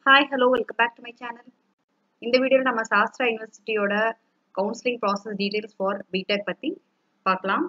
Hi, hello, welcome back to my channel. இந்த வீடியோல நம்ம சாஸ்திரா யுனிவர்சிட்டியோட counselling process details for BTech பத்தி பார்க்கலாம்.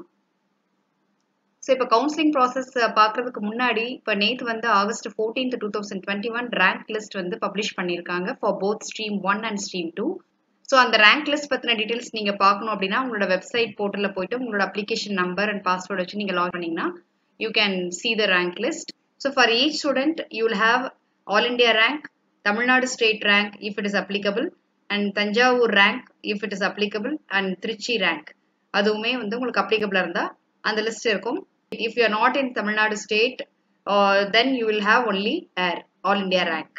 ஸோ இப்போ கவுன்சிலிங் ப்ராசஸ் பார்க்கறதுக்கு முன்னாடி இப்போ நேற்று வந்து ஆகஸ்ட் 14th 2021 ரேங்க் லிஸ்ட் வந்து பப்ளிஷ் பண்ணியிருக்காங்க for both stream 1 and stream 2. So அந்த ரேங்க் லிஸ்ட் பற்றின டீடைல்ஸ் நீங்கள் பார்க்கணும் அப்படின்னா உங்களோட வெப்சைட் போர்ட்டலில் போயிட்டு உங்களோட அப்ளிகேஷன் நம்பர் அண்ட் பாஸ்வேர்டு வச்சு நீங்கள் லாக் பண்ணிங்கன்னா you can see the rank list. So for each student you will have All India rank, Tamil Nadu state rank if it is applicable, and Tanjavur rank if it is applicable, and Trichy rank அதுவுமே வந்து உங்களுக்கு applicable இருந்தா அந்த list இருக்கும். If you are not in Tamil Nadu state, then you will have only All India rank.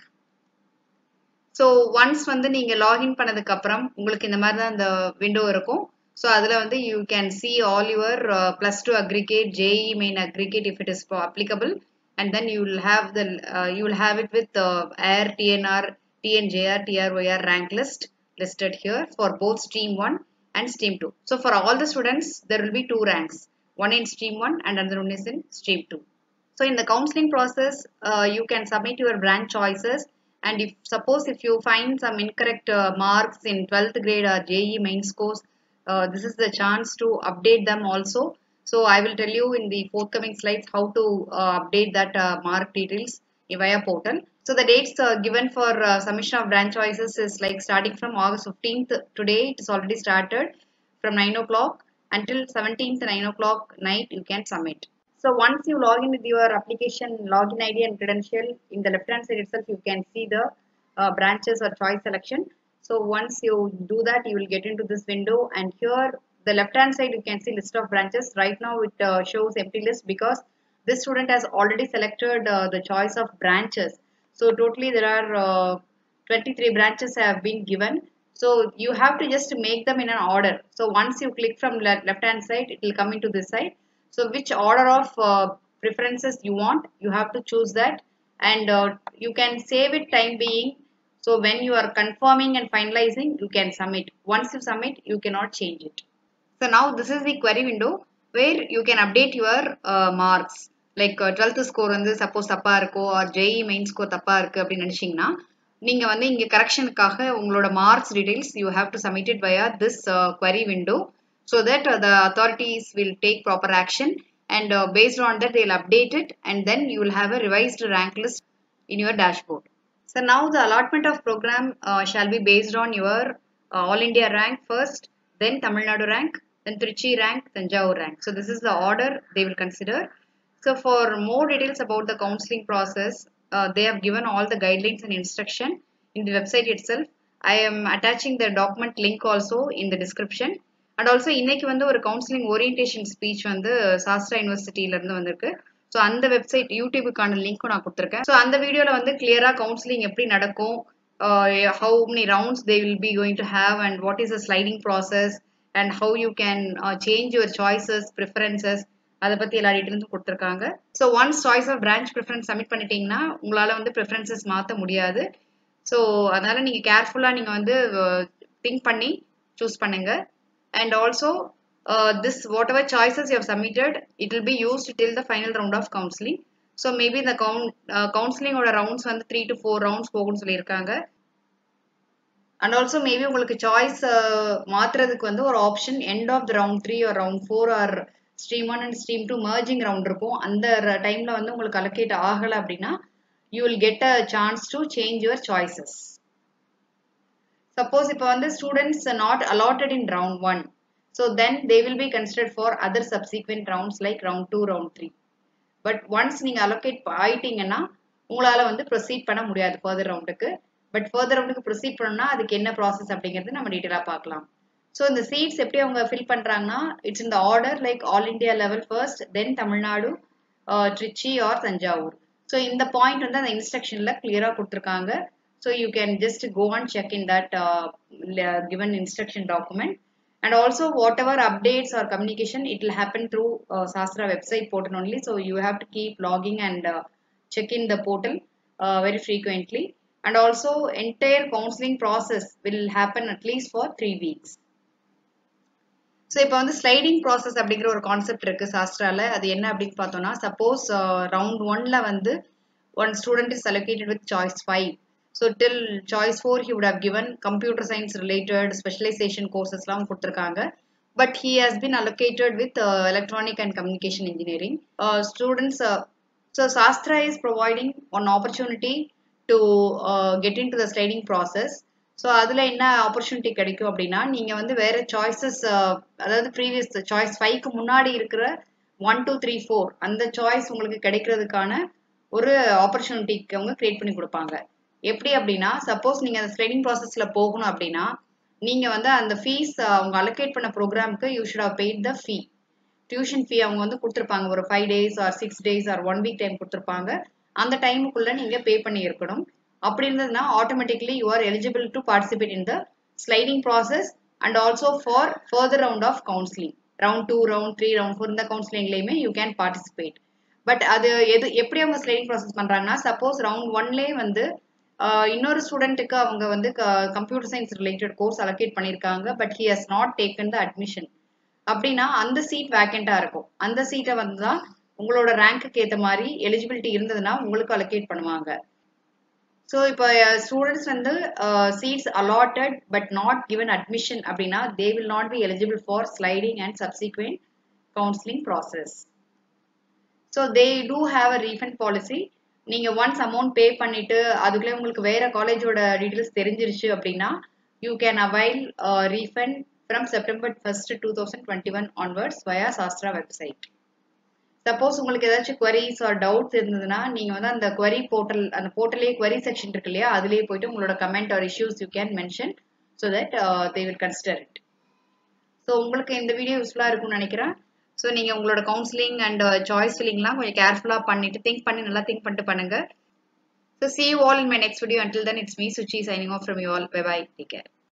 So once வந்து நீங்கள் login பண்ணதுக்கு அப்புறம் உங்களுக்கு இந்த மாதிரி தான் அந்த விண்டோ இருக்கும். ஸோ அதில் வந்து you can see all your +2 aggregate, JEE main aggregate if it is applicable, and then you will have it with AIR, TNR, TNJR, TROR rank list listed here for both stream 1 and stream 2. So for all the students there will be two ranks, one in stream 1 and another one is in stream 2. So in the counseling process you can submit your branch choices, and if you find some incorrect marks in 12th grade or JEE main scores, this is the chance to update them also. So I will tell you in the forthcoming slides how to update that mark details via portal. So the dates given for submission of branch choices is like starting from August 15th. Today it is already started from 9 o'clock until 17th 9 o'clock night you can submit. So once you log in with your application login ID and credential, in the left hand side itself you can see the branches or choice selection. So once you do that you will get into this window, and here the left hand side you can see list of branches. Right now it shows empty list because this student has already selected the choice of branches. So totally there are 23 branches have been given. So you have to just make them in an order. So once you click from left hand side it will come into this side. So which order of preferences you want, you have to choose that, and you can save it time being. So when you are confirming and finalizing you can submit. Once you submit you cannot change it. So now this is the query window where you can update your marks. Like 12th score வந்து suppose தப்பா இருக்கோ or JEE main score தப்பா இருக்கு அப்படின்னு நினைச்சீங்கன்னா நீங்க வந்து இங்க கரெக்ஷனுக்காக உங்களோட marks details you have to submit it via this query window, so that the authorities will take proper action, and based on that they will update it, and then you will have a revised rank list in your dashboard. So now the allotment of program shall be based on your All India rank first, then Tamil Nadu rank, then Trichy rank, Tanjavur rank. So this is the order they will consider. So for more details about the counseling process, they have given all the guidelines and instruction in the website itself. I am attaching the document link also in the description. And also இன்னைக்கு வந்து ஒரு counselling orientation speech வந்து சாஸ்திரா யூனிவர்சிட்டியில இருந்து வந்திருக்கு. So அந்த website யூடியூபுக்கான லிங்க்கும் நான் கொடுத்துருக்கேன். ஸோ அந்த வீடியோவில் வந்து கிளியரா கவுன்சிலிங் எப்படி நடக்கும், how many rounds they will be going to have, and what is the sliding process, and how you can change your choices, preferences, அதை பற்றி எல்லா டீட்டெயில்ஸும் கொடுத்துருக்காங்க. So once choice of branch preference submit பண்ணிட்டீங்கன்னா உங்களால் வந்து ப்ரிஃபரன்சஸ் மாற்ற முடியாது. ஸோ அதனால நீங்கள் கேர்ஃபுல்லாக நீங்கள் வந்து திங்க் பண்ணி சூஸ் பண்ணுங்க. And also this whatever choices you have submitted, it will be used till the final round of counseling. So maybe the counseling oda rounds வந்து 3 to 4 rounds போகும்னு சொல்லியிருக்காங்க. And also maybe உங்களுக்கு choice மாத்துறதுக்கு வந்து ஒரு option end of the round 3 or round 4 or stream 1 and stream 2 merging round இருக்கும். அந்த டைம்ல வந்து உங்களுக்கு allocate ஆகல அப்படின்னா you will get a chance to change your choices. Suppose இப்போ வந்து students are not allotted in round 1, so then they will be considered for other subsequent rounds like round 2, round 3. But once நீங்க allocate ஆயிட்டீங்கன்னா உங்களால வந்து proceed பண்ண முடியாது further roundக்கு. But further roundக்கு proceed பண்ணணும்னா அதுக்கு என்ன process அப்படிங்கிறது நம்ம டீடைலா பார்க்கலாம். So இந்த seats எப்படி அவங்க fill பண்றாங்கன்னா it's in the order like All India level first, then Tamil Nadu, Trichy or Tanjavur. So இந்த point வந்து அந்த instructionல clear-ஆ கொடுத்திருக்காங்க. So you can just go and check in that given instruction document. And also whatever updates or communication, it will happen through Sastra website portal only. So you have to keep logging and check in the portal very frequently. And also entire counseling process will happen at least for 3 weeks. So இப்போ வந்து sliding process அப்படிங்கிற ஒரு concept இருக்கு சாஸ்திரால. அது என்ன அப்படின்னு பார்த்தோம்னா, suppose round 1ல வந்து one student is allocated with choice 5. So till choice 4 he would have given computer science related specialization courses லாம் கொடுத்திருக்காங்க. But he has been allocated with electronic and communication engineering. Students, so Sastra is providing an opportunity to get into the sliding process. So அதில் என்ன opportunity கிடைக்கும் அப்படின்னா நீங்கள் வந்து வேறு choices அதாவது ப்ரீவியஸ் சாய்ஸ் 5க்கு முன்னாடி இருக்கிற 1 2 3 4 அந்த சாய்ஸ் உங்களுக்கு கிடைக்கிறதுக்கான ஒரு ஆப்பர்ச்சுனிட்டிக்கு அவங்க கிரியேட் பண்ணி கொடுப்பாங்க. எப்படி அப்படின்னா சப்போஸ் நீங்கள் அந்த ஸ்லைடிங் ப்ராசஸில் போகணும் அப்படின்னா நீங்கள் வந்து அந்த ஃபீஸ் அவங்க அலோகேட் பண்ண ப்ரோக்ராமுக்கு you should have paid the fee. Tuition fee அவங்க வந்து கொடுத்துருப்பாங்க. ஒரு 5 days or 6 days or 1 week time கொடுத்துருப்பாங்க. அந்த டைமுக்குள்ளே நீங்கள் பே பண்ணி இருக்கணும். அப்படி இருந்ததுன்னா automatically you are eligible to participate in the sliding process and also for further round of counselling. Round 2, round 3, round 4 இந்த கவுன்சிலிங்லேயுமே யூ கேன் பார்ட்டிசிபேட். பட் அது எப்படி அவங்க ஸ்லைடிங் ப்ராசஸ் பண்ணுறாங்கன்னா சப்போஸ் ரவுண்ட் 1லேயே வந்து இன்னொரு ஸ்டூடெண்ட்டுக்கு அவங்க வந்து computer science related course allocate பண்ணியிருக்காங்க. But he has not taken the admission அப்படின்னா அந்த சீட் வேக்கண்டாக இருக்கும். அந்த சீட்டை வந்து தான் உங்களோட ரேங்க்குக்கு ஏற்ற மாதிரி எலிஜிபிலிட்டி இருந்ததுன்னா உங்களுக்கு அலோகேட் பண்ணுவாங்க. ஸோ இப்போ ஸ்டூடெண்ட்ஸ் வந்து seats allotted but not given admission அப்படின்னா they will not be eligible for sliding and subsequent counselling process. So they do have a refund policy. நீங்கள் ஒன்ஸ் அமௌண்ட் பே பண்ணிட்டு அதுக்குள்ளே உங்களுக்கு வேற காலேஜோட டீட்டெயில்ஸ் தெரிஞ்சிருச்சு அப்படின்னா you can avail refund from September 1st, 2021 onwards via Sastra website. Suppose உங்களுக்கு ஏதாச்சும் queries ஆர் டவுட்ஸ் இருந்ததுன்னா நீங்கள் வந்து அந்த query போர்ட்டல் அந்த போர்ட்டலே query செக்ஷன் இருக்கு இல்லையா அதுலேயே போயிட்டு உங்களோட comment or issues you can mention so that they will consider it. So உங்களுக்கு இந்த வீடியோ யூஸ்ஃபுல்லாக இருக்கும்னு நினைக்கிறேன். ஸோ நீங்கள் உங்களோட கவுன்சிலிங் அண்ட் சாய்ஸ் ஃபில்லிங்லாம் கொஞ்சம் கேர்ஃபுல்லாக பண்ணிட்டு நல்லா திங்க் பண்ணிட்டு பண்ணுங்க. So see you all in my next video. Until then, it's me Suchi signing off from you all. Bye bye. Take care.